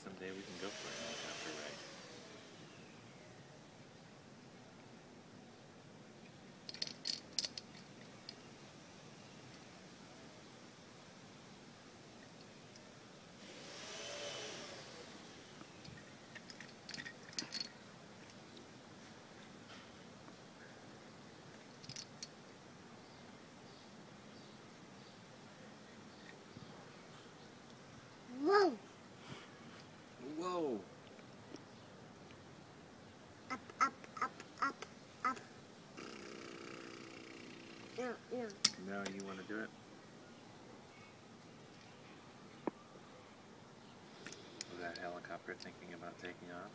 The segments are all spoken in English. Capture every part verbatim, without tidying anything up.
someday we can go for a helicopter ride. Whoa! Whoa! Up, up, up, up, up. No, no. Now you want to do it? Was that helicopter thinking about taking off?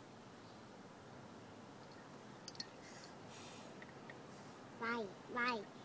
Why? Why?